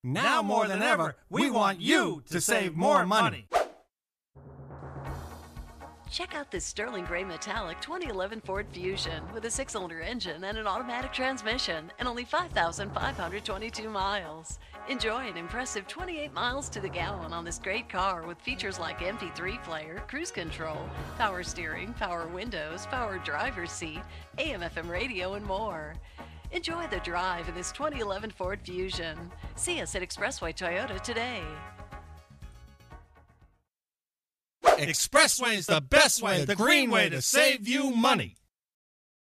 Now more than ever, we want you to save more money. Check out this sterling gray metallic 2011 Ford Fusion with a 6-cylinder engine and an automatic transmission and only 5,522 miles. Enjoy an impressive 28 miles to the gallon on this great car with features like MP3 player, cruise control, power steering, power windows, power driver's seat, AM/FM radio, and more. Enjoy the drive in this 2011 Ford Fusion. See us at Expressway Toyota today. Expressway is the best way, the green way to save you money.